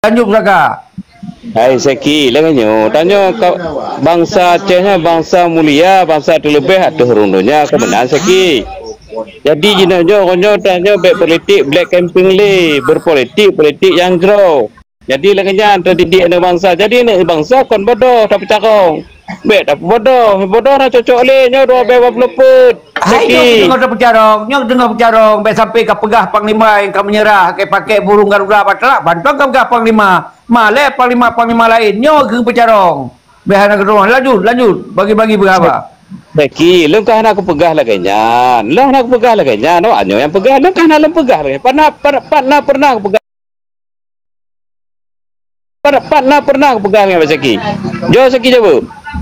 Lanjut Pusaka. Hai Seki, lenganyo. Tanya bangsa Acehnya bangsa mulia, bangsa terlebih aduh rundonya kebenaran Seki. Jadi jinanya konyo tanya baik politik black camping le, berpolitik yang jero. Jadi lengannya terdidik anak bangsa. Jadi anak bangsa kon bodoh tak percakong. Baik tak bodoh nak cocok le nyo 2 lepet. Hai nyok dengar pecarong, baik sampai ke pegah Panglima yang kau menyerah, ke pakai burung Garuda batalak, bantuan kau pegah Panglima. Malah Panglima lain, nyok ke pecarong. Baik anak kedua, lanjut, bagi-bagi berapa? Seki, lu kan aku pegah laganya. Lah nak pegah laganya, no anyo yang pegah, lu kan lu pegah lagi. Pernah aku pegah. Pernah aku pegang dengan Seki. Jo Seki coba.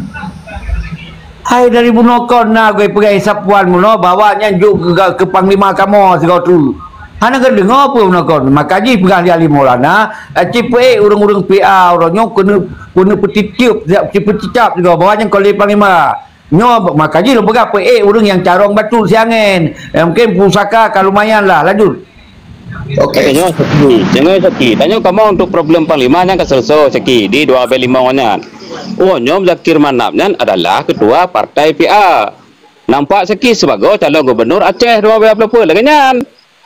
Hai dari bunokon na gue pergi sapuan muno bawanya juk ke Panglima kamu segala tu. Hana ke dengar apa bunokon. Makaji pergi ali Maulana, cipe urang-urang PA orangnya kena petitiup, petitiap juga bawanya kalau Panglima. Nyo makaji lu pergi urang yang carong batu siangen. Mungkin Pusaka kalau lumayan lah, lanjut. Okey. Jangan Seki. Tanya kamu untuk problem Panglima yang keselesai Seki di 2/5 nya. Oh, Nyom Zakir Manapnya adalah ketua partai PA. Nampak Seki sebagai calon gubernur Aceh 2020 lagi.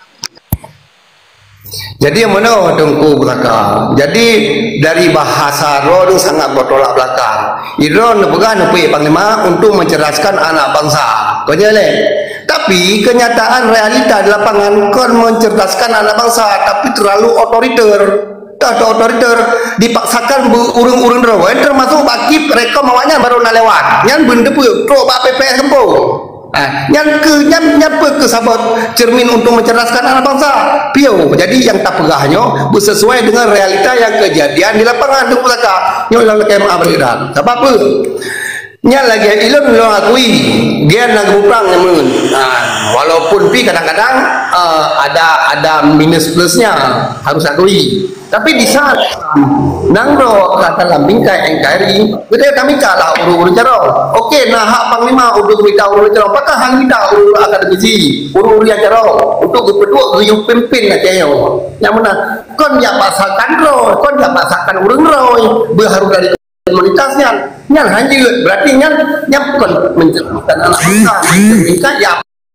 Jadi yang mana Tengku Pusaka? Jadi dari bahasa Ron sangat bertolak belakang. Iron pegang Panglima untuk mencerdaskan anak bangsa. Kau nyale. Tapi kenyataan realita di lapangan kon mencerdaskan anak bangsa tapi terlalu otoriter. Tak otoriter dipaksakan urung-urung rawan termasuk bagi mereka mawanya baru nak lewat. Yang benda pun trok bak PPS kempo. Yang ke sabot cermin untuk mencerdaskan anak bangsa. Piau. Jadi yang tak pegahnya bersesuai dengan realita yang kejadian di lapangan tu Pusaka. Nyo lang kayak abredan. Sebab apa? Nya lagi ilmu lo akui dia nak berperang namun walaupun kadang-kadang ada minus plusnya harus akui. Tapi di saat nangro kata lambing kayak NKRI kita kami kalah urus carong. Okey nah hak Panglima untuk kita urus carong apakah hang kita urus akademisi urus carong untuk berdua guyup pimpin aja yo. Yang mana kon ya pasakan ro kon ya pasakan urung roy berharu dari komunitasnya nyan hanjir berarti nyan bukan menceritakan anak bangsa menceritakan ya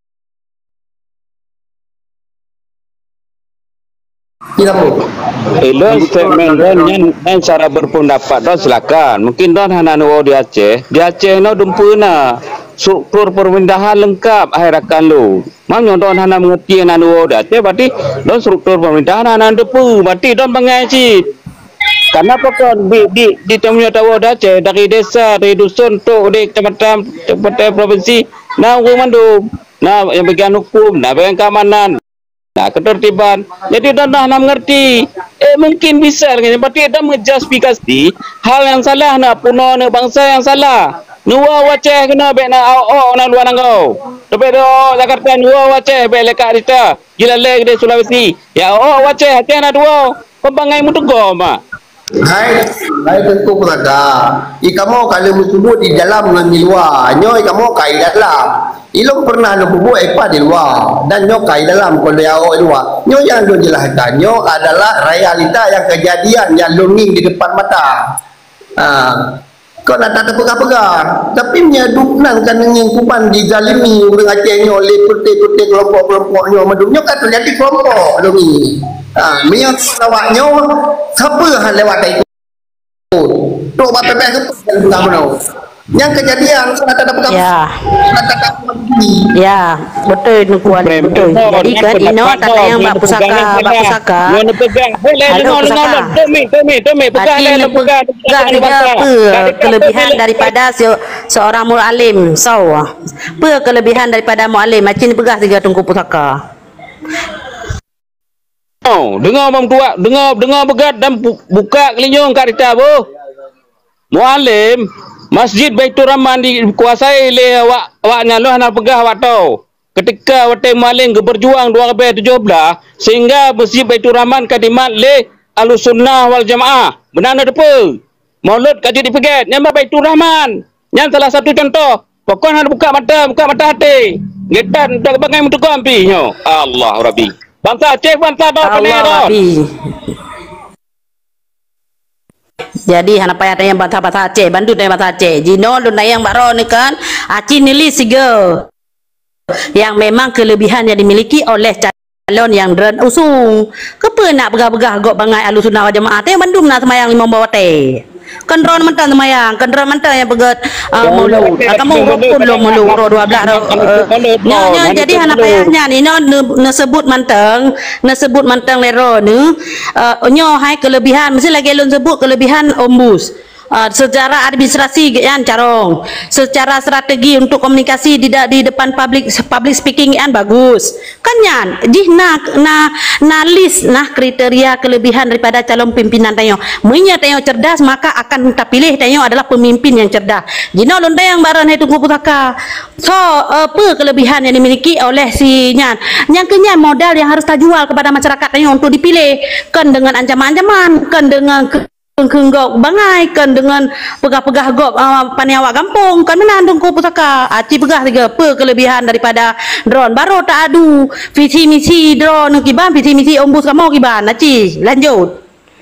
tidak mau statement dan cara berpendapat don silakan mungkin don hananu di Aceh no dumpuna struktur pemerintahan lengkap akhirakan lu mamnya don hana mengerti hananu di Aceh berarti don struktur pemerintahan hana depu berarti don bangai karena pokok di temunya tahu Aceh dari desa dari dusun tu di kecamatan provinsi nah mandu nah yang bagian hukum nah bagian keamanan nah ketertiban jadi dah mengerti mungkin bisa lagi berarti dah menjustifikasi hal yang salah nak puno nak bangsa yang salah nuwa Aceh kena baik nak nak luar nangau tapi do Jakarta nuwa Aceh baik lekat kita gila lek di Sulawesi ya Aceh nak dua pembangai mutugo mak. Hai Tengku Pusaka. Kamu kalau sebut di dalam dengan di luar, nyo kamu kai dalam. Ilmu pernah lu buat apa di luar dan nyo kai dalam kalau dia di luar. Nyo yang lu jelaskan nyo adalah realita yang kejadian yang lunging di depan mata. Kau nak tak pegang-pegang tapi menyadupkan kan nyingkupan dizalimi orang Aceh nyo oleh putih-putih kelompok-kelompok nyo medungnya kan terjadi kelompok lungi. Minyak lawaknya siapa yang lewat itu tu bapak PPS itu yang benar yang kejadian nak ada pegang ya betul nukuan betul jadi kan ino kata yang bak pusaka yang pegang boleh demi pegang yang pegang apa kelebihan daripada seorang mu'alim apa kelebihan daripada mu'alim macam pegang tiga Tengku Pusaka. Dengar bang tua, dengar begat dan buka kelinyung kat kita bu. Mualim, Masjid Baitur Rahman dikuasai oleh awaknya loh nak pegah awak tahu. Ketika watai mualim berjuang 2017 sehingga Masjid Baitur Rahman kadimat le Ahlussunnah wal Jamaah. Benar ada apa? Maulud kaji dipegat, nyamba Baitur Rahman. Yang salah satu contoh, pokoknya buka mata hati. Ngetan tak bagai mutu kampinya. Allah Rabbi. Bangsa Aceh bangsa dah pandai dah. Jadi hana payah tayang bahasa Aceh, bantu tayang bahasa Aceh. Jino lu tayang baro ni kan, aci nili siga. Yang memang kelebihan yang dimiliki oleh calon yang dren usung. Kepa nak begah-begah gok bangai ahlu sunnah wal jamaah tayang bandum nak semayang 5 bawate. Kendron mentang semayang, kendron mentang yang pegat mulut. Kamu rukun lo mulut ro 12 ro. Jadi hana payahnya ni no sebut mentang lero ni nyo hai kelebihan mesti lagi lon sebut kelebihan ombus. Secara administrasi kan carong, secara strategi untuk komunikasi di depan public speaking kan bagus kan yan jih na list nah kriteria kelebihan daripada calon pimpinan tayo munya tayo cerdas maka akan kita pilih tayo adalah pemimpin yang cerdas jino londa yang baran hai tunggu pusaka so apa kelebihan yang dimiliki oleh si nyan yang kenyan modal yang harus jual kepada masyarakat tayo untuk dipilih kan dengan ancaman-ancaman kan dengan kenggok bangai kan dengan pegah-pegah gop pani awak kampung kan mana tungku pusaka aci pegah tiga apa kelebihan daripada drone baru tak adu visi misi drone kiban visi misi ombus kamu kiban aci lanjut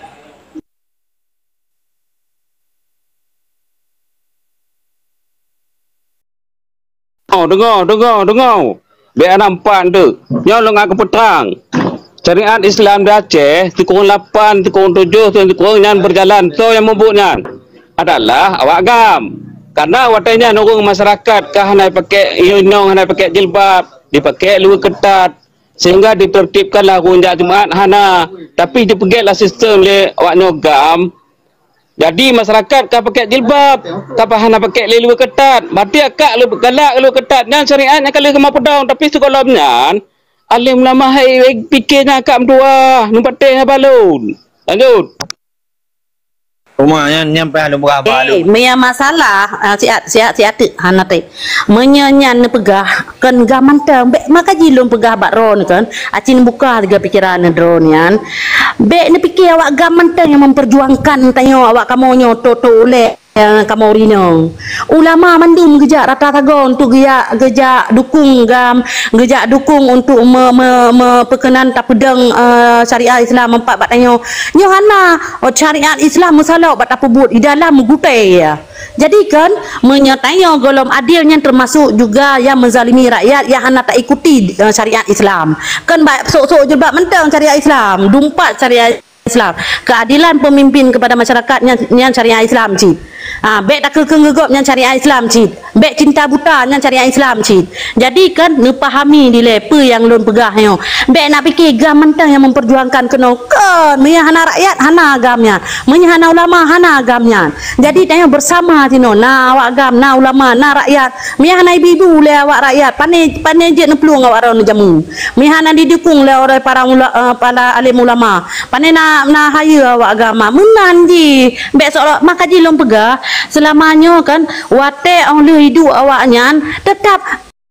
dengar biar nampak tu nyo lo ngak petang syariat Islam di Aceh Tikung 8, Tikung 7, Tikung yang berjalan. So yang membuatnya adalah awak gam. Karena awaknya nurung masyarakat kah nak pakai inyong, nak pakai jilbab, dipakai luar ketat sehingga ditertibkanlah runjak Jumaat hana. Tapi dipegetlah sistem le awaknya gam. Jadi masyarakat kah pakai jilbab, kah hana pakai luar ketat. Berarti akak lu galak luar ketat. Yang syariatnya kalau kemau pedang tapi sekolahnya alim lama hai fikirnya kat dua numpak teh balun lanjut rumahnya nyampe ada berapa meya masalah siat hana te menyanyan pegah kan gaman tang be maka jilum pegah bak ron kan acin buka tiga pikiran drone yan be ne pikir awak gaman tang yang memperjuangkan tanyo awak kamu nyoto le kamu rino ulama mandum gejak rata tagon untuk gejak dukung gam gejak dukung untuk perkenan tak pedang syariat Islam empat batanya nyo hana syariat Islam masalah bat apa buat di dalam gutai ya jadi kan menyatanya golom adil yang termasuk juga yang menzalimi rakyat yang hana tak ikuti syariat Islam kan sok-sok jebak mentang syariat Islam dumpat syariat Islam keadilan pemimpin kepada masyarakat yang syariat Islam cik bek tak kegegop yang syariat Islam cik bek cinta buta yang syariat Islam cik jadi kan nepahami di lepa yang lon pegah yo bek nak fikir gam mentang yang memperjuangkan kena kan menya hana rakyat hana agamnya menya hana ulama hana agamnya jadi tanya bersama tino na awak agam na ulama na rakyat menya hana ibu le awak rakyat pane je nepluang awak ron jamu menya hana didukung le oleh para alim ulama pane na haya awak agama menan ji bek sok maka ji lom pegah selamanya kan wate oleh hidup awaknya tetap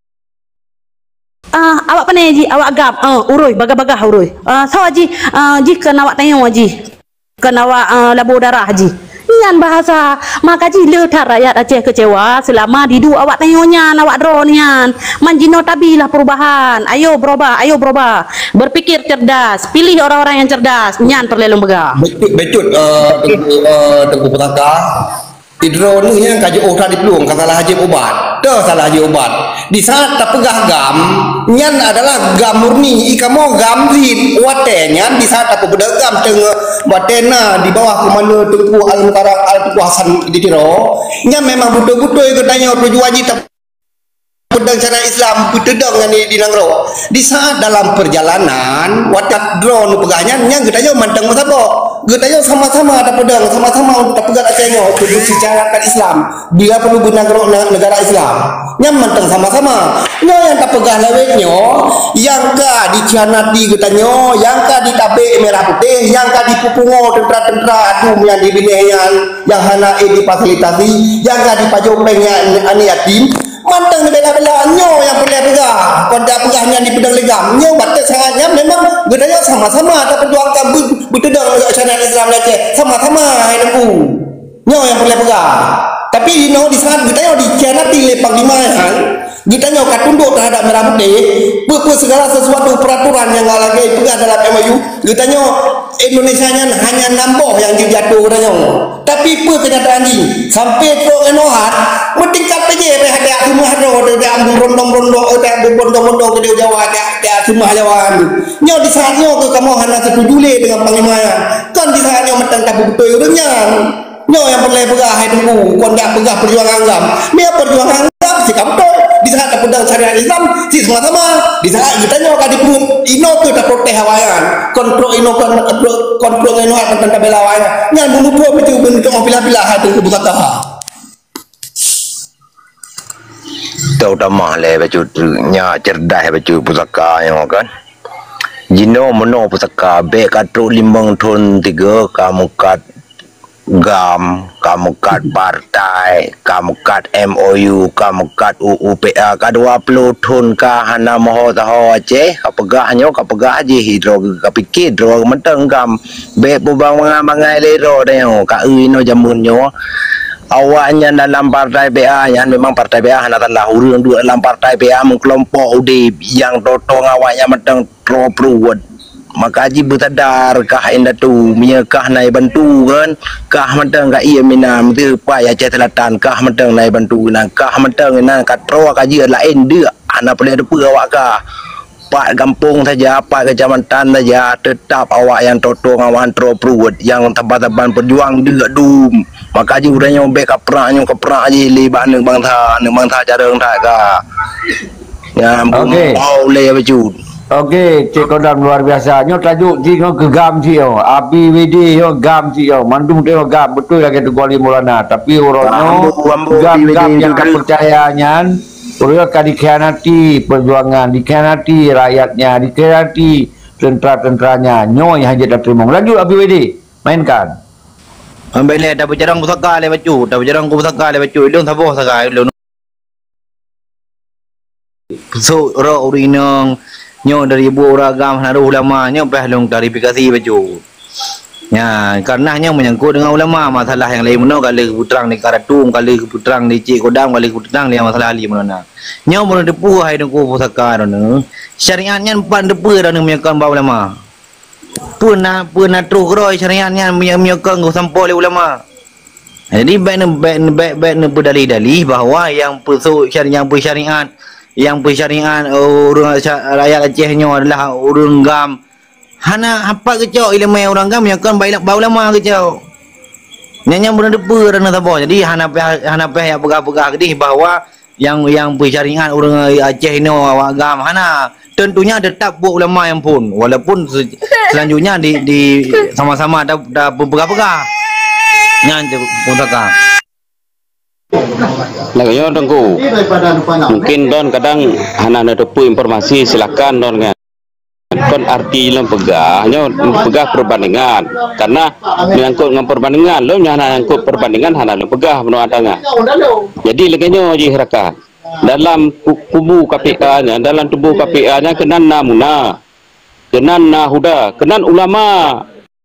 awak pandai ji awak agam urui bagah-bagah urui so ji jika awak tanya ji kan awak labu darah ji nian bahasa maka ji letar rakyat Aceh kecewa selama hidup awak tanya awak dronian manjino tabilah perubahan ayo berubah berpikir cerdas pilih orang-orang yang cerdas nyan terlelong begah becut tengku petaka Idro ni yang kaji otak di peluang salah haji obat. Dah salah haji obat. Di saat tak pegah gam, nyan adalah gam murni. Ikamu gam zin, watenya di saat tak pegah gam tengah batena di bawah komando Tengku Al-Mutara Al-Tuku Hasan di Tiro. Nyan memang betul-betul yang tanya tujuan kita pedang cara Islam pedang yang di Nangro. Di saat dalam perjalanan watak drone pegahnya nyan kita mantang masabo. Kita sama-sama ada pedang, sama-sama untuk pegang Acehnya untuk secara Islam. Dia perlu negara Islam. Yang mentang sama-sama. Yang tak pegang lewetnya, yang ka dicianati katanya, yang ka ditabek merah putih, yang ka dipupungo tentera-tentera adum yang dibinehyan, yang hana difasilitasi, yang ka dipajopengnya ani yatim. Mantang ni bela-bela nyo yang boleh pegah pada pegahnya di pedang legam nyo batas sangatnya memang gedanya sama-sama ada perjuangkan betedang syariat Islam Aceh sama-sama hidupku nyo yang boleh pegah tapi di saat gedanya dikhianati oleh panglima gedanya akan tunduk terhadap merah putih segala sesuatu peraturan yang lagi pegah dalam MOU gedanya Indonesia hanya nambah yang dijatuh katanya. Tapi apa kenyataan ni? Sampai teruk enohat, mentingkat aja ada semua ada rondong-rondong ada bondong-bondong ke Jawa ada semua Jawa tu. Nyo di saatnya ke kamu hanya setuju dengan panglima ya. Kan di saatnya mentang tak betul orangnya. Nyo yang boleh pegah hidupku, kon tak pegah perjuangan Islam. Dia perjuangan Islam si kampung. Di saat tak pedang syariat Islam si sama-sama. Di saat kita nyo kadi pun ino tu tak protes hawayan. Kontrol ino kontrol ino tentang tak bela hawayan. Nyan bulu buat itu bentuk pilah-pilah hati ke buka taha. Tahu tamah le bacu nya cerdas bacu pusaka yang kan. Jino meno pusaka be katru limbang thon 3 kamu kat GAM, kamu kat partai, kamu kat MOU, kamu kat UUPA, ka 20 thun ka hana moho taho Aceh, ka pegahnya ka pegah je hidro ka pikir dro menteng GAM. Be pubang mangai lero deo ka no jamunnya. Awaknya dalam partai PA yang memang partai PA hana talah urang dua dalam partai PA mengkelompok udip yang totong awaknya menteng pro pruwet. Maka haji bertadar kah enda tu miakah naik bantu kan kah mentang ka ia minam tu pai Aceh Selatan kah mentang naik bantu nan kah mentang nan katro kaji lain dia ana boleh ada awak kah pak kampung saja pak kecamatan saja tetap awak yang totong awak tro pruwet yang taban-taban berjuang dia dum maka haji urangnya be kapraknya kaprak aje li bangsa cara tak ka ya Okey. boleh baju. Okey, Cik Kodam luar biasa. Nyo tajuk cik nyo ke GAM cik yo. Api WD yo GAM cik yo. Mandung dia GAM betul lah kata Kuala Maulana. Tapi orangnya GAM yang tak percayanya orang akan dikhianati perjuangan, dikhianati rakyatnya, dikhianati tentera-tenteranya. Nyo yang hanya tak terima. Lanjut Api WD. Mainkan. Ambil dah berjarang pusaka le baju, dah berjarang pusaka le baju. Ilung thaboh saka ilung. So ro urinong nyo dari ibu uragam naruh ulama nyo long klarifikasi baju. Ya, karena nyo menyangkut dengan ulama masalah yang lain meno kali putrang di Karatung, kali putrang di Cik Kodam, kali putrang dia masalah ali meno. Nyo mun depu hai dengku pusaka dono. Syariatnya pan depu dono menyakan ba ulama. Puna tru kroi syariatnya menyakan go sampo le ulama. Jadi baik berdalih-dalih bahawa yang pusuk syariat yang bersyariat orang rakyat Aceh nyo adalah orang GAM. Hana apa kecau ilmu orang GAM yang kan baik ulama kecau. Nyanya benar depa dan apa. Jadi hana yang pegah-pegah kedih bahawa yang bersyariat orang Aceh ni awak GAM hana tentunya tetap buat ulama yang pun walaupun selanjutnya di sama-sama dah pegah-pegah. Nyan pun takkan. Laganya tengku. Mungkin don kadang hana ada informasi silakan don kan. Kon arti dalam pegahnya pegah perbandingan karena menyangkut dengan perbandingan lo hana menyangkut perbandingan hana lo pegah menurut adanya. Jadi laganya ji harakat dalam kubu KPK nya dalam tubuh KPK nya kenan namuna kenan nahuda kenan ulama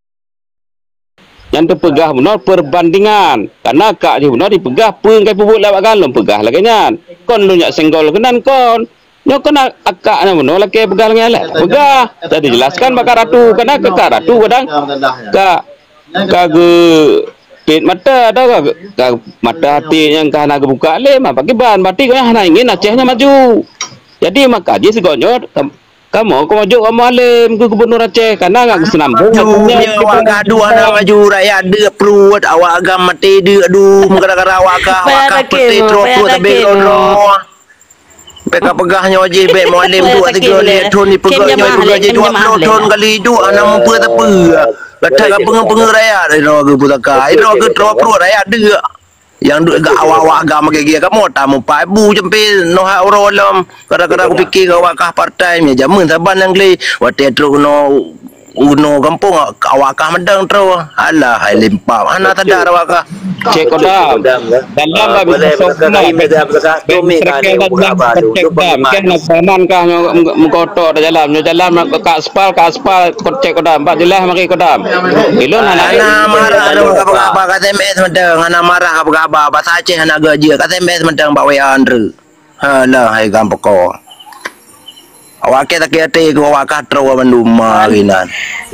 yang terpegah benar perbandingan karena kak dia benar dipegah pun kai pubuk lawak kan lo pegah laganya kon lu nyak senggol kenan kon nyo kena akak na benar laki pegah lagi lah pegah tadi jelaskan bakar ratu karena ke ratu kadang ka pit mata ada ka mata hati yang kana buka le mah bagi ban bati kau hana ingin Acehnya maju jadi maka dia segonyo kamu maju kamu alim ke gubernur Aceh karena enggak kesenambung Majunya awak gaduh anak maju rakyat dia perut awak agam mati dia aduh gara-gara awak peti tropuk tapi ronron peka pegahnya wajib baik mualim 2-3 letron ni pegahnya je 20 ton kali itu anak mampu tak apa kata ke pengen rakyat itu ke putaka itu ke tropuk rakyat dia yang duk gak awak-awak agama kayak kamu tamu pabu jempil no hak orang kadang-kadang aku fikir awak kah partai ni jamun saban yang li wate terus uno kampung awak kah medang terus alah hai limpa mana tadar awak kah Cik Kodam dalam lah bisa sokna Tumi kali berapa tu kan nasaman kah mengkotok dalam ke aspal Cik Kodam Pak jelas mari Kodam ilun ana marah ada apa kata mes medang ana marah apa bahasa Aceh ana gaji kata mes medang Pak Wayan re alah hai gampoko awak kita kete ko awak katro banduma rinan Nyo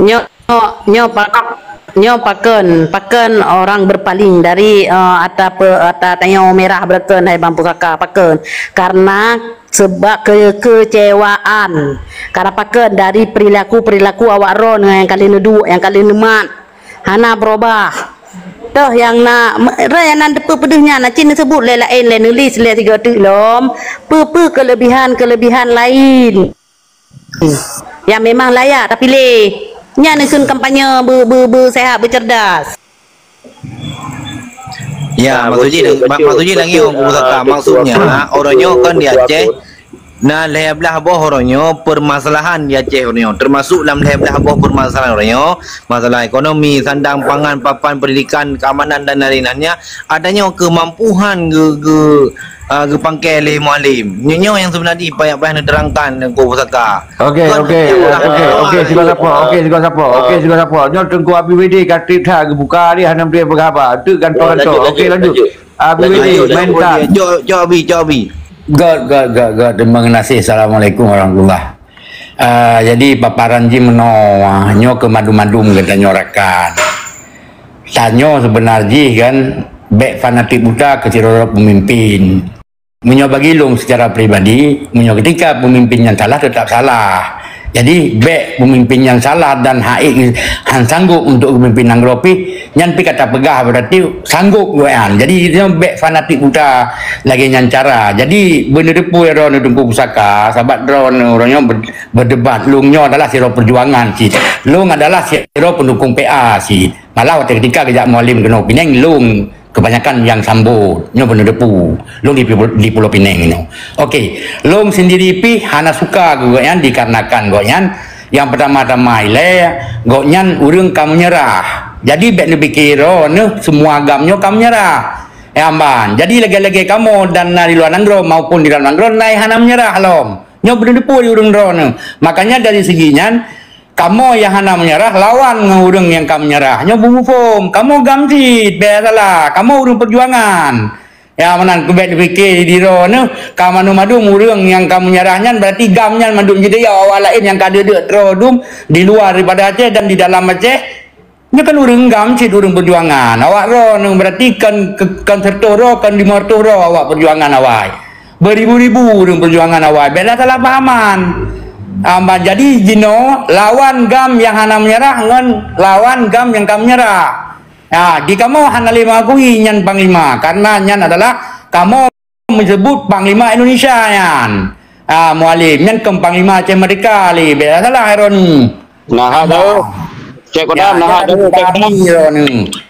nyo paken orang berpaling dari ata tanyo merah berken hai bang pusaka paken karena sebab kekecewaan karena paken dari perilaku awak ron yang kali nedu yang kali nemat hana berubah toh yang yang depu pedihnya cin sebut lain nulis le 3 lom kelebihan lain yang memang layak tapi nya nekun kampanye sehat bercerdas. Ya, maksudnya lagi orang pusaka maksudnya orangnya kan di Aceh. Nah, lebelah boh orangnya permasalahan di Aceh orangnya termasuk dalam lebelah boh permasalahan orangnya masalah ekonomi, sandang pangan, papan pendidikan, keamanan dan lain-lainnya adanya kemampuan ke pangkai le mualim. Nyonya yang sebenarnya payah-payah diterangkan ko pusaka. Okey, juga siapa. Nyo tengku ABWD katip tha buka dia hanam dia berapa. Tu kantor. Okey lanjut. ABWD main tak. Jobi. God. Terima kasih. Assalamualaikum warahmatullahi. Jadi paparan ji nyo ke madum-madum kita nyorakan. Tanyo sebenarnya kan baik fanatik buta ke ciroro pemimpin. Menyoba gilung secara pribadi, ketika pemimpin yang salah tetap salah. Jadi baik pemimpin yang salah dan haik sanggup untuk pemimpin nanggropi nyan pi kata pegah berarti sanggup goan. Jadi dia baik fanatik buta lagi nyan cara. Jadi bener depu ron dengku pusaka sahabat ron orangnya berdebat lungnya adalah siro perjuangan si. Lung adalah siro pendukung PA si. Malah ketika kejak mualim kena Pinang lung kebanyakan yang sambut nyo bener depu long di Pulau Pinang ini. Okey, long sendiri pi hana suka goyan dikarenakan goyan yang pertama-tama ile goyan urang kamu nyerah. Jadi bek lebih kira semua agamnya kamu nyerah. Amban. Jadi lagi-lagi kamu dan di luar nanggro maupun di dalam nanggro naik hana menyerah long. Nyo bener depu di urang ron. Makanya dari seginya kamu yang hana menyerah lawan ngurung yang kamu menyerah nyo bumufum kamu gamsit biasalah kamu urung perjuangan ya menan kubet fikir di rono kamu madu urung yang kamu menyerahnya berarti gamnya madu jadi ya awak lain yang kada de trodum di luar daripada Aceh dan di dalam Aceh nyo kan urung gamsit urung perjuangan awak rono berarti kan sertoro kan dimortoro awak perjuangan awak beribu-ribu urung perjuangan awak beda salah pahaman. Jadi jino lawan gam yang hana menyerah ngan lawan gam yang kamu menyerah. Nah, di kamu hana lima akui nyan panglima karena nyan adalah kamu menyebut panglima Indonesia nyan. Mualim nyan kem panglima Aceh Merdeka li beda salah Heron. Nah ada cek kodan nah ada cek kodan.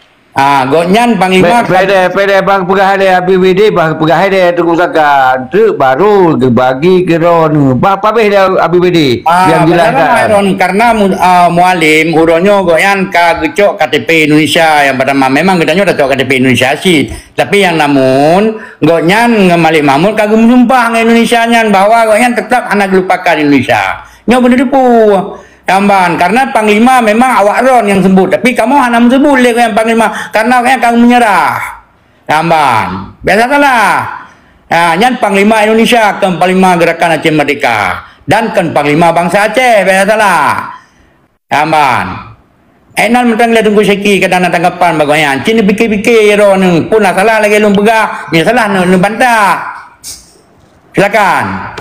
Gonyan panglima pede bang pegah dia ABWD bang pegah dia tunggu saka tu baru bagi ke ron apa dia ABWD yang jelaskan karena mualim uronyo goyan ka gecok KTP Indonesia yang pertama memang gedanya udah cok KTP Indonesia sih tapi yang namun gonyan ngemalik mamun kagum sumpah Indonesia nyan bahwa gonyan tetap anak lupakan Indonesia nyo bener depu Kamban, karena panglima memang awak ron yang sebut, tapi kamu hanya sebut yang panglima karena kamu menyerah. Kamban, biasa salah. Nah, yang panglima Indonesia, kan panglima gerakan Aceh Merdeka dan kan panglima bangsa Aceh, biasa salah. Kamban. Enan mentang lihat tunggu seki kadang tanggapan bagaimana. Cini pikir-pikir ron pun salah lagi lum pegah, ni salah nu bantah. Silakan.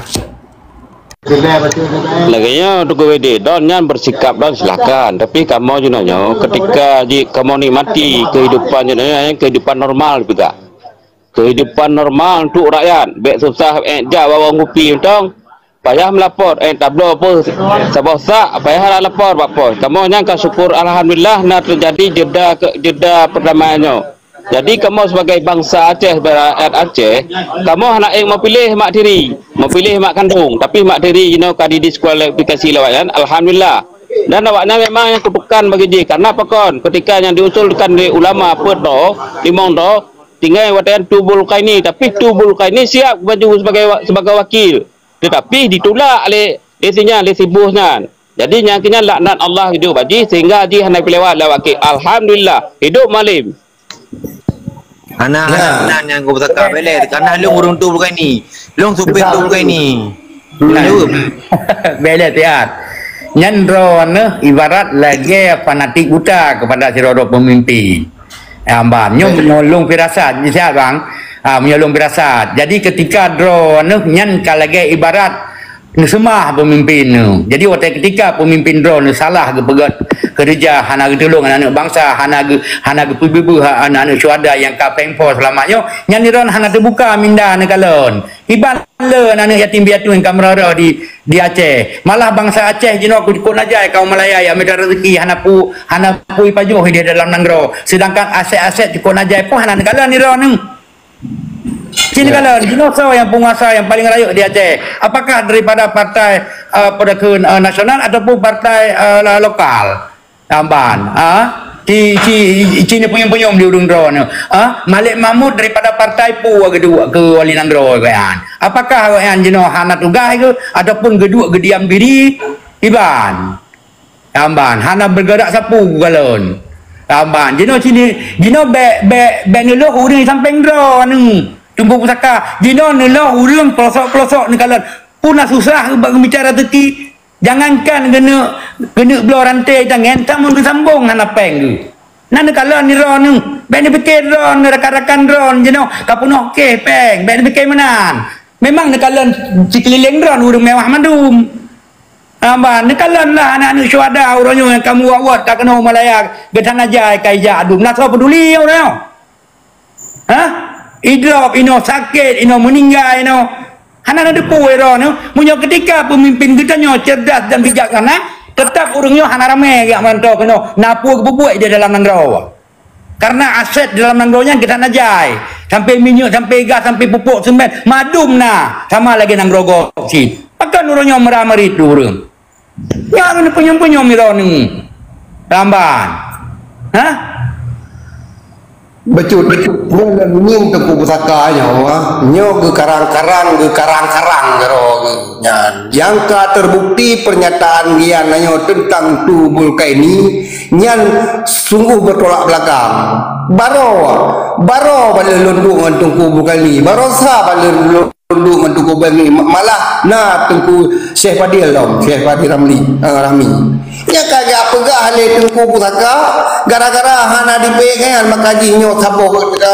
Laganya untuk WD don yang bersikap dan silakan tapi kamu junanya ketika kamu nikmati kehidupan junanya kehidupan normal juga kehidupan normal untuk rakyat baik susah jah bawa ngopi untang payah melapor tablo apa sabosa payah lapor apa kamu nyangka syukur alhamdulillah nak terjadi jeda perdamaiannya. Jadi kamu sebagai bangsa Aceh, rakyat Aceh, kamu anak yang mau pilih mak diri, mau pilih mak kandung, tapi mak diri kadi diskualifikasi lawan, alhamdulillah. Dan awaknya memang yang kutukan bagi dia, karena apa kon? Ketika yang diusulkan di ulama pedo, limong do, tinggal watan tubul kaini, tapi tubul kaini siap baju sebagai wakil, tetapi ditolak oleh isinya, oleh sibusnya. Jadi nyangkinya laknat Allah hidup bagi sehingga dia hendak pilih wakil. Alhamdulillah, hidup malim. Anak yang kau bercakap beler karena lu urung tu bukan ni. Lu supir tu bukan ni. Beler tiat. Nyandro ibarat lagi fanatik buta kepada sirodo pemimpin. Ambam nyo menyolong firasat siap bang. Menyolong firasat. Jadi ketika dro nyan lagi ibarat semah pemimpin tu. Jadi waktu ketika pemimpin drone salah ke pegat kerja hana tolong anak-anak bangsa, hana pibu anak-anak syuhada yang ka pengpo selamanya, yang ni drone hana terbuka minda negalon. Iban le anak yatim piatu yang kamera di Aceh. Malah bangsa Aceh jino aku ikut najai kaum Malaya yang ada rezeki hana pu ipajuh dia dalam nanggro. Sedangkan aset-aset ikut najai pun hana negalon ni drone. Sini kalau dinosaur yang penguasa yang paling rayuk di Aceh, apakah daripada partai Persatuan Nasional ataupun partai lokal? Tamban, di Cina punya di Udung Drone, Malik Mahmud daripada partai Pu kedua ke Wali Nandro kan? Apakah yang jino hana tugas ke ataupun kedua diam diri? Iban, tamban, hana bergerak sapu galon. Tamban, jino be nuluh urang samping drone. Tumbuh pusaka jino nelah urang pelosok-pelosok ni kalan pun susah bagi bicara teki jangankan kena belah rantai tangan tak mun sambung hana peng tu nan kalan ni ron ni ben fikir ron rakan-rakan ron jino kapunoh ke peng ben fikir menan memang ni kalan sekeliling ron urang mewah mandum Abang, ni kalan lah anak-anak syuhada orangnya yang kamu awat tak kena Malaya getan aja kaija adum nak peduli orang Idrop, sakit, meninggal, hana ada puera, punya ketika pemimpin kita cerdas dan bijaksana, tetap orangnya hana ramai gak mantau kena napu kebubuat dia dalam nanggau. Karena aset dalam nanggaunya kita najai, sampai minyak, sampai gas, sampai pupuk semen, madum sama lagi nanggau goksin. Akan orangnya merah-merah itu orang. Yang ini punya mirau ni, tambahan, Betul nying Tengku Pusaka nyo ke karang-karang karo yang ka terbukti pernyataan dia nyo tentang Tubul Kaini nyan sungguh bertolak belakang baro balik lunduk dengan Tengku Kaini baro sa balik lunduk dengan Tengku Kaini malah Tengku Syekh Fadil Rahmi nya kagak pegah le Tengku Pusaka gara-gara hana dipegang makaji nyo saboh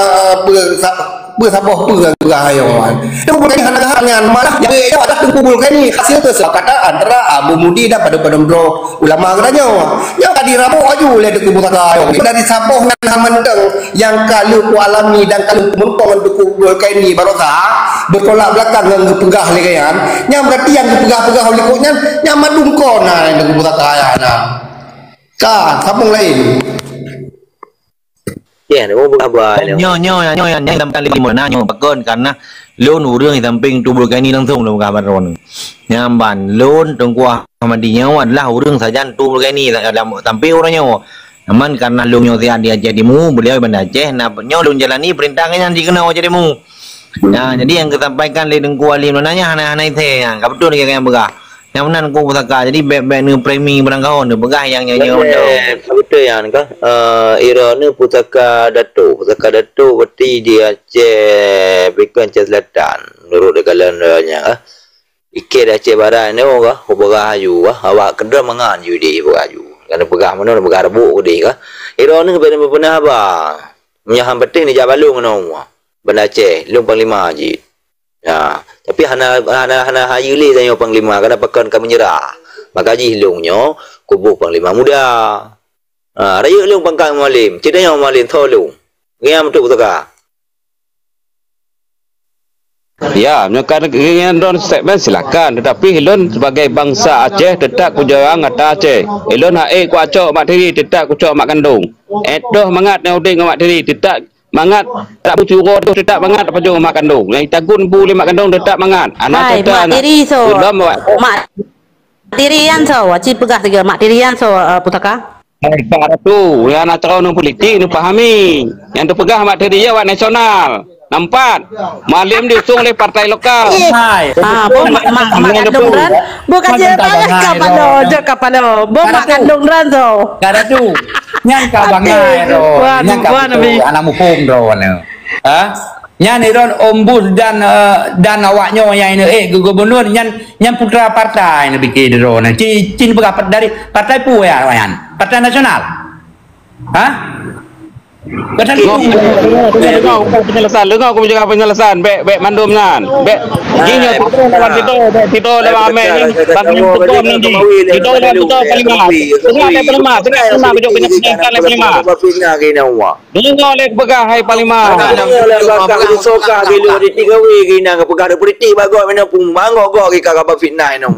saboh pegah ayoan Tengku hana dengan malah jabe ada Tengku Kaini hasil kesepakatan antara Abu Mudi dan pada bro ulama geranyo nya kadiramu aju le Tengku Pusaka ayo dari saboh nan menteng yang kalau ku alami dan kalau mumpung Tengku Kaini baroka bertolak belakang dengan pegah le kan nya berarti yang pegah-pegah oleh koknya nya madungko Tengku Pusaka ayana sambung lain mau apa nyo yang tamkan lima nyo bakon karena loan urang di samping Tubul Kaini langsung dalam kabar ron nyamban loan Tengku Ahmadiyah adalah urang saja Tubul Kaini dalam samping orangnya namun karena loan nyo dia jadimu beliau bandar Aceh nyo loan jalani perintahnya dikenal jadimu jadi yang kesampaikan oleh Tengku Ali nanya hana itu yang betul dia yang begah yang mana Tengku Pusaka jadi beg premi berangkau ni begah yang betul yang kan era ni Pusaka Datuk berarti di Aceh Pekan Aceh Selatan menurut dekalannya ikir Aceh Barat ni orang begah aju awak kedua mangan ju di begah aju kerana begah mana begah rebuk di ka era ni pernah apa menyaham penting ni Jabalung no Bandar Aceh Long Panglima haji tapi hana hayuli tanya Panglima kerana pakan kami menyerah maka haji hilungnya kubu Panglima muda raya long pangkang malim ceritanya malim tolong ngam tu Pusaka Ya, mereka ingin don statement silakan. Tetapi Hilun sebagai bangsa Aceh tetap kujayaan atas Aceh. Hilun hae kuacok mak diri tetap kucok mak kandung. Edoh mangat neuding mak diri tetap mangat tak bucuro tu tetap mangat apa jo mak kandung. Yang tagun bu mak kandung tetap mangat. Anak tetap mak diri so. Mak dirian so. Wajib pegah tiga mak dirian so Pusaka. Para tu, yang nak tahu nung politik nung pahami. Yang tu pegah mak diri awak nasional. Nampak, malim diusung oleh partai lokal. Bo mak kandung ran, bo kaje kapalo, bo mak kandung ran so. Kada tu, nyang ka bangai ro, nyang ka anak mukum ro ne. Nyan iron ombus dan awaknya yang ini gubernur nyan putra partai ni bikin iron. Cin berapa dari partai pu ya wayan. Partai nasional. Hah? Kata Dengar penyelesaian, dengar aku cakap penyelesaian. Bek mandum nyan. Bek gini lawan Tito lawan Amen ni. Bagi Tito nanti. Tito lawan Tito paling mahal. Dengar paling mahal. Dengar bijak penyelesaian paling mahal. Dengar oleh pegah hai paling mahal. Kalau soka bila di 3 we gina ke perkara politik bagus mana pun mangok gok ke kagak fitnah ni.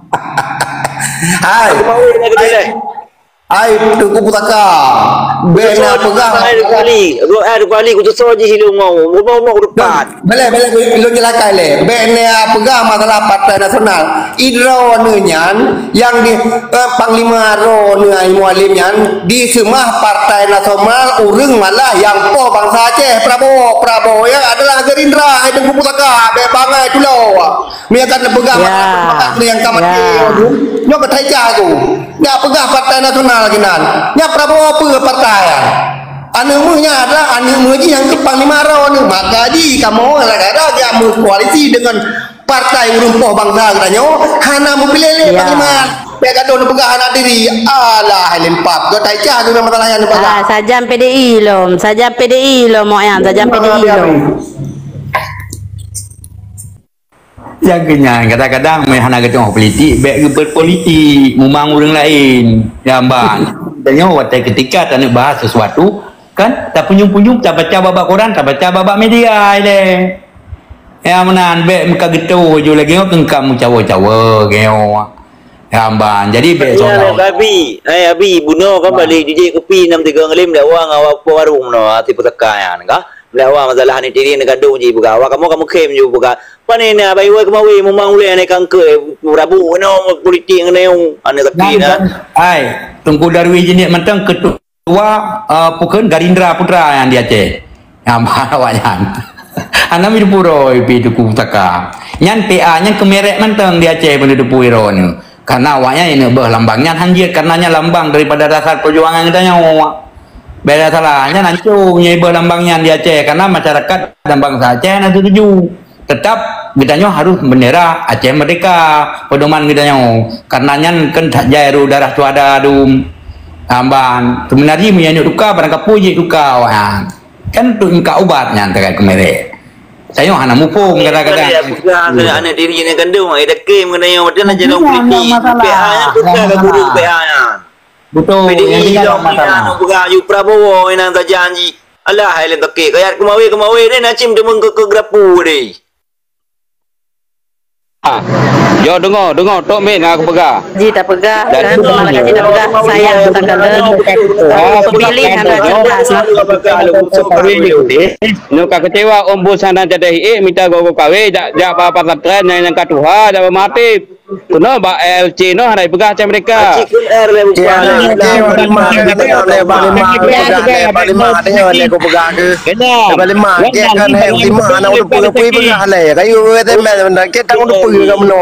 Hai. Hai Tengku Pusaka. Bena pegang. Ada kali ku tu soji hilu ngau. Mau depan. Boleh lu jelaskan le. Bena pegang masalah Partai Nasional. Idro nyan yang di Panglima Ro ni ai mualim nyan di semah Partai Nasional urang malah yang po bangsa Aceh Prabowo yang adalah Gerindra ai Tengku Pusaka. Be bangai tu lo. Mi akan pegang yang kamat nyok ke Thaicha tu. Dia pegang Partai Nasional kinan. Nya Prabowo apa partai? Anu munya adalah anu muji yang ke Panglima Ro ni. Maka di kamu negara dia koalisi dengan partai urumpoh bangsa katanya. Hana mupilele Panglima. Dia kata nak pegang anak diri. Alah lempak. Go Thaicha tu memang masalah yang pegang. Sajam PDI lom, sajam PDI lom moyang, sajam PDI lom. yang kenyang kadang-kadang main hana ketengah politik baik berpolitik memang orang lain jamban dan watai ketika tak nak bahas sesuatu kan tak punyung-punyung tak baca babak koran tak baca babak media ile ya menan baik muka gitu je lagi kengkam cawa-cawa geo jamban jadi baik sono babi abi buno kan balik DJ kopi 63 ngelim dak wang awak warung no tipu tekayan ka lawa masalah ni diri nak gaduh je buka awak kamu kem je buka pani ni abai we kemawi memang ule ni kangke rabu no politik neu ane tapi na ai Tengku Darwi jenis mentang ketua bukan Gerindra Putra yang dia Aceh yang awaknya ana mi puro pi duku taka nyan PA nyan kemerek mentang dia Aceh pada dupu iro ni karena awaknya ini beh lambangnya hanjir karenanya lambang daripada dasar perjuangan kita nyawa beda salahnya nancung nyebah lambangnya di Aceh karena masyarakat dan bangsa Aceh nanti setuju tetap kitanya harus bendera Aceh Merdeka pedoman kitanya karenanya kan jairu darah tuada dum tamban sebenarnya menyanyut duka barang puji duka wah kan tu ingka obatnya terkait kemerek saya hana mupung kadang-kadang anak diri ni kandung ada kem katanya macam nak jalan politik PA nya bukan ke guru PA nya betul PDI dong anu bukan you Prabowo yang tak janji alah hailen takik kayat kemawi dia nacim demeng ke grapu deh yo dengar tok men aku pegah Ji tak pegah kan malah kan tak pegah sayang takkan pemilih anak cerdas no ka kecewa ombus sana jadi minta go kawe jak apa tren yang katuha jak mati kuno ba LC no hari pegah macam mereka cikun air le bukan aku pegang ke balik mak ke kan yang lima anak udah punya pegah le kayu temen kita udah punya kamu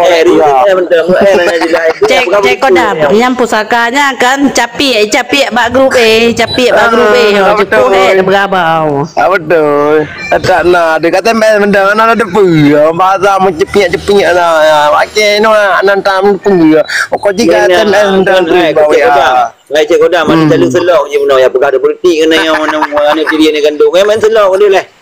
cek kodam yang pusakanya kan capik bak grup cukup berabau betul tak nak dia kata mendang anak ada punya bahasa cepik lah pakai no anak tam punya kau jika temen dan Lai cek kodam ada jalur selok je benar ya perkara politik kena yang mana diri ni gandung memang selok dia lah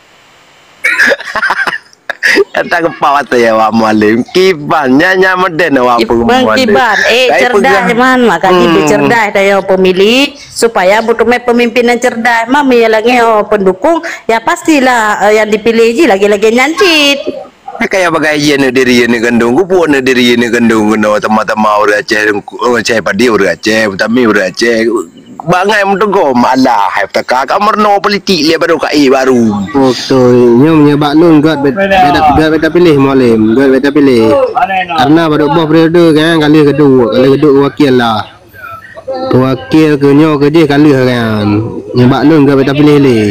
kata kepala tu ya wak mualim kibannya nyamaden wak mualim kiban cerdas man makanya cerdas daya pemilih supaya butuh pemimpin yang cerdas mami lagi pendukung ya pastilah yang dipilih je lagi-lagi nyancit kayak bagai ye diri ye gandung ku puan diri ye gandung no teman-teman orang Aceh padi orang Aceh utami orang Aceh bangai mentegoh malah hai taka kamar no politik le baru kai baru betul nya menyebab nun god beda pilih mualim god beda pilih karena pada buah periode kan kali kedua wakil lah wakil ke nyo ke dia kali kan menyebab nun god beda pilih le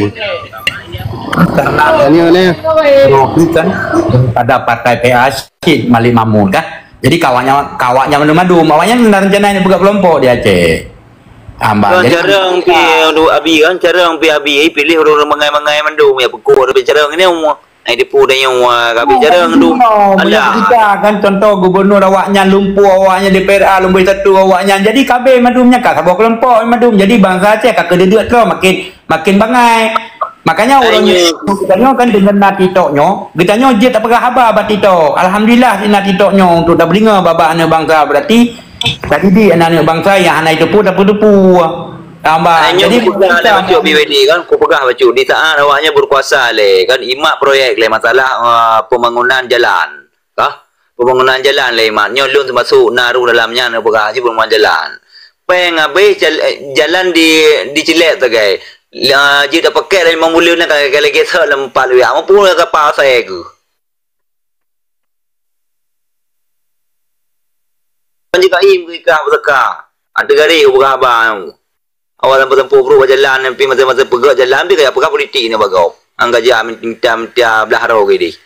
karena oleh kan pada partai PA Syed Malik Mamun kan jadi kawannya madu awalnya rencananya buka kelompok di Aceh jarang pi abi kan jarang pi abi pilih orang mangai mendung ya pekor tapi jarang ini ai depu dah yang kabi jarang tu alah kita kan contoh gubernur awaknya lumpur awaknya DPRA lumpur satu awaknya jadi kabeh madumnya kak sabok kelompok madum jadi bangsa Aceh kak kedua tu makin bangai makanya orangnya kita kan dengan natitoknya kita je tak pernah habar batitok alhamdulillah si natitoknya untuk dah belinga babak anak bangsa berarti tadi di anak bangsa yang anak itu pun tak perlu tambah jadi kita baca BWD kan ku pegah baca di saat awaknya berkuasa le kan imak proyek le masalah pembangunan jalan pembangunan jalan le imaknya lun termasuk naru dalamnya nak pegah haji pembangunan jalan peng habis jalan di Cilek tu guys jika pakai dari memulai nak kalau kita lempar lu ya mampu ke kapal saya ke jika im ke apa ada gari ke abang awal tempoh pro jalan tapi masa-masa pegak jalan dia kayak pegak politik ni bagau angga je minta belah haro ke dia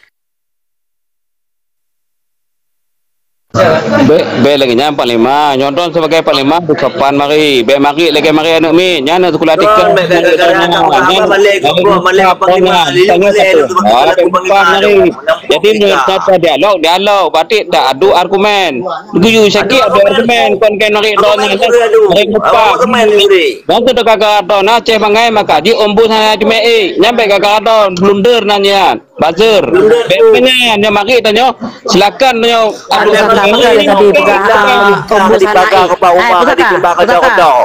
Be lagi nya panglima nyodon sebagai panglima di kapan mari be mari lagi mari anu mi nya na sekolah tiket jadi kita dialog batik dak adu argumen guyu sakit adu argumen kon kan mari don mari muka dan tu kakak don Aceh bangai maka di ombus cuma nyampe kakak don blunder nanya buzzer benar nya mari tanya silakan tanya adu tadi ombus dibakar ke rumah dibakar ke kodok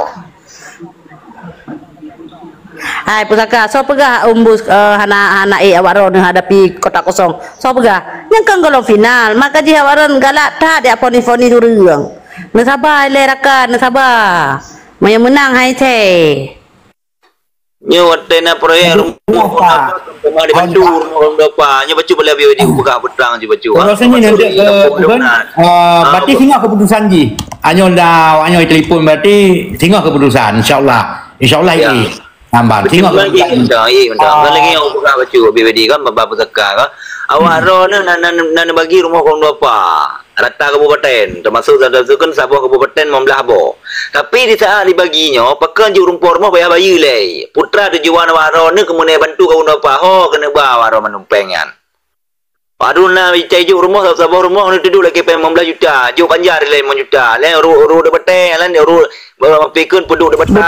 hai pusaka so pegah umbus anak awak ron hadapi kotak kosong so pegah yang kan kalau final maka ji awak ron galak tak dia poni-poni turang nak sabar le rakan nak sabar mau menang hai teh nyo tena proyek rumah di Bandung berapa nyo baca boleh BWD buka pedang je baca rasanya nanti berarti singgah keputusan ji anyo dah anyo telefon berarti singgah keputusan insyaallah ini nampak singgah kan lagi yang buka baca BWD kan beberapa sekar awak ro nan bagi rumah kau berapa rata kabupaten termasuk kan Sabah kabupaten membelah bo tapi di saat dibaginya pakai je rumpur rumah bayar bayi le putra tujuan waro ni kemudian bantu kau apa ho kena bawa waro menumpengan aduh na bicai je rumah Sabah rumah ni duduk lagi pem 15 juta je panjar le 5 juta le ru dapat lan ru pikun penduduk dapat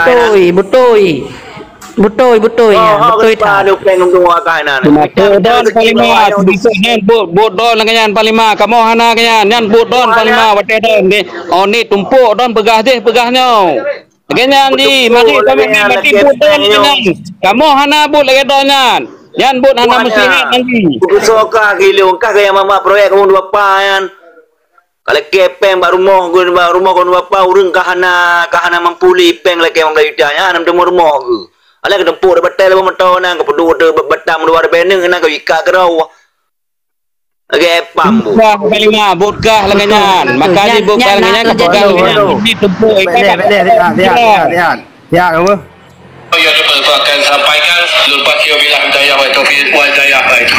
betul tak ada pengen untuk makanan don palima bisanya bot don kanyan palima kamu hana kanyan nyan bot don palima wate don ni oni tumpuk don pegahnya kanyan di mari kami mati bot don kanyan kamu hana bot lagi don nyan bot hana mesti nanti soka gilo kah kayak mama proyek kamu dua pan kalau kepeng rumah kau apa urang kahana mampuli peng lagi yang belayutanya nam demo rumah ke ala ke tempur dapat tel motor nang ke pedu de betam luar beneng nang ke ikat ke raw age pambu palima bodkah lenganyan makanya bodkah lenganyan ke pegang ini tempur lihat apa ya akan sampaikan lepas dia bilang hidayah wa taufiq wa hidayah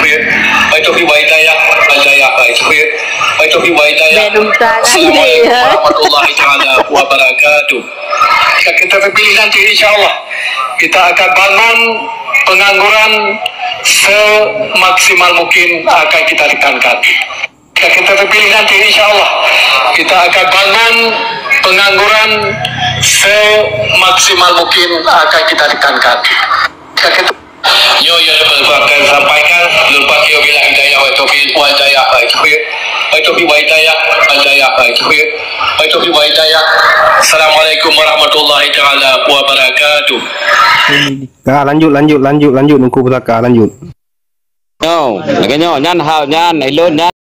Assalamualaikum warahmatullahi taala wabarakatuh. Kita terpilih nanti insyaallah kita akan bangun pengangguran semaksimal mungkin akan kita tekankan. Kita terpilih nanti insyaallah kita akan bangun pengangguran semaksimal mungkin akan kita tekankan. Yo ya akan sampaikan lepas dia bilang hidayah wa taufiq wa hidayah Assalamualaikum warahmatullahi taala wabarakatuh. Lanjut nunggu pusaka lanjut. nyan hal nyan ai lon nyan